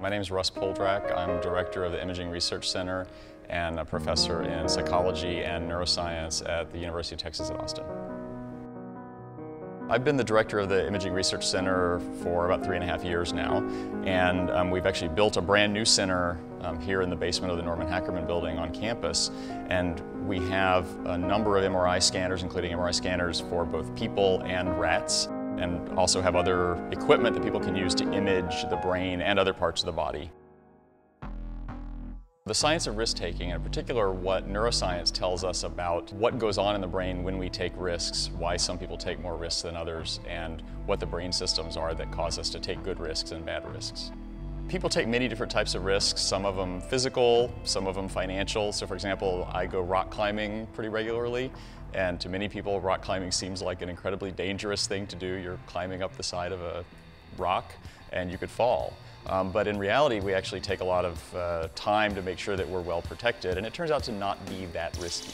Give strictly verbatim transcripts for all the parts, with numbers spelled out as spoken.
My name is Russ Poldrack. I'm director of the Imaging Research Center and a professor in psychology and neuroscience at the University of Texas at Austin. I've been the director of the Imaging Research Center for about three and a half years now, and um, we've actually built a brand new center um, here in the basement of the Norman Hackerman building on campus, and we have a number of M R I scanners, including M R I scanners for both people and rats, and also have other equipment that people can use to image the brain and other parts of the body. The science of risk-taking, in particular what neuroscience tells us about what goes on in the brain when we take risks, why some people take more risks than others, and what the brain systems are that cause us to take good risks and bad risks. People take many different types of risks, some of them physical, some of them financial. So for example, I go rock climbing pretty regularly, and to many people rock climbing seems like an incredibly dangerous thing to do. You're climbing up the side of a rock and you could fall. Um, but in reality, we actually take a lot of uh, time to make sure that we're well protected, and it turns out to not be that risky.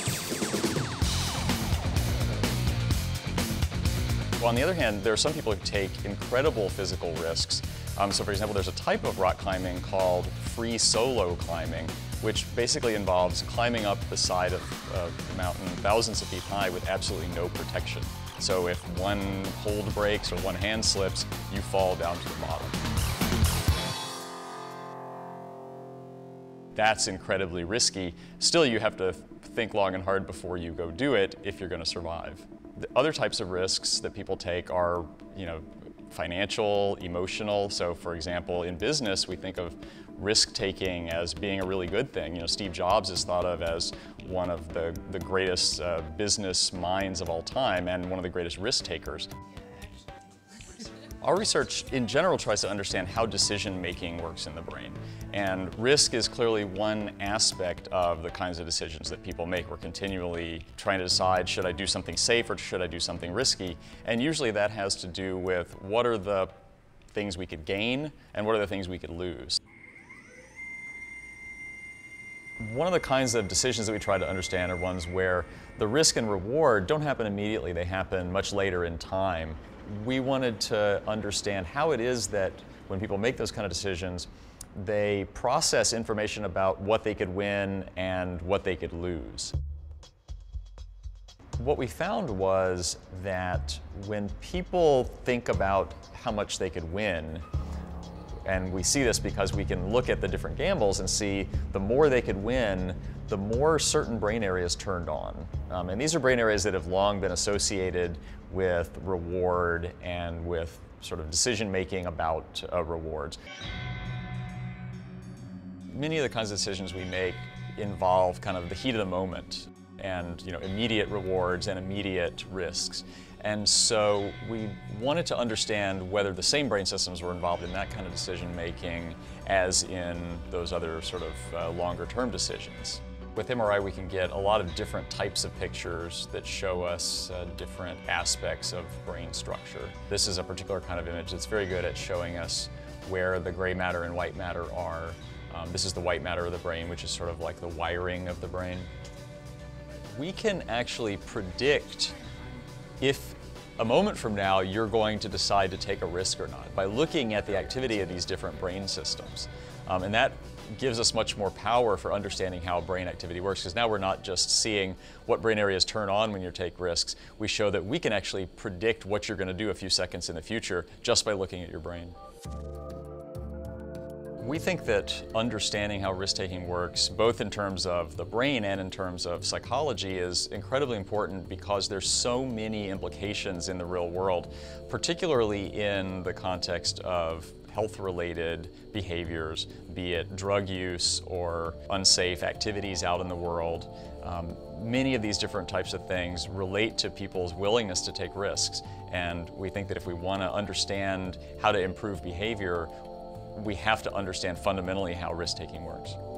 Well, on the other hand, there are some people who take incredible physical risks. Um, so for example, there's a type of rock climbing called free solo climbing, which basically involves climbing up the side of a mountain thousands of feet high with absolutely no protection. So if one hold breaks or one hand slips, you fall down to the bottom. That's incredibly risky. Still, you have to think long and hard before you go do it if you're going to survive. The other types of risks that people take are, you know, financial, emotional. So for example, in business, we think of risk-taking as being a really good thing. You know, Steve Jobs is thought of as one of the, the greatest uh, business minds of all time and one of the greatest risk-takers. Our research in general tries to understand how decision-making works in the brain. And risk is clearly one aspect of the kinds of decisions that people make. We're continually trying to decide, should I do something safe or should I do something risky? And usually that has to do with what are the things we could gain and what are the things we could lose. One of the kinds of decisions that we try to understand are ones where the risk and reward don't happen immediately, they happen much later in time. We wanted to understand how it is that when people make those kind of decisions, they process information about what they could win and what they could lose. What we found was that when people think about how much they could win, and we see this because we can look at the different gambles and see the more they could win, the more certain brain areas turned on. Um, and these are brain areas that have long been associated with reward and with sort of decision-making about uh, rewards. Many of the kinds of decisions we make involve kind of the heat of the moment and, you know, immediate rewards and immediate risks. And so we wanted to understand whether the same brain systems were involved in that kind of decision-making as in those other sort of uh, longer-term decisions. With M R I, we can get a lot of different types of pictures that show us uh, different aspects of brain structure. This is a particular kind of image that's very good at showing us where the gray matter and white matter are. Um, this is the white matter of the brain, which is sort of like the wiring of the brain. We can actually predict if a moment from now you're going to decide to take a risk or not by looking at the activity of these different brain systems. Um, and that gives us much more power for understanding how brain activity works, because now we're not just seeing what brain areas turn on when you take risks. We show that we can actually predict what you're going to do a few seconds in the future just by looking at your brain. We think that understanding how risk-taking works, both in terms of the brain and in terms of psychology, is incredibly important because there's so many implications in the real world, particularly in the context of health-related behaviors, be it drug use or unsafe activities out in the world. Um, many of these different types of things relate to people's willingness to take risks, and we think that if we want to understand how to improve behavior, we have to understand fundamentally how risk-taking works.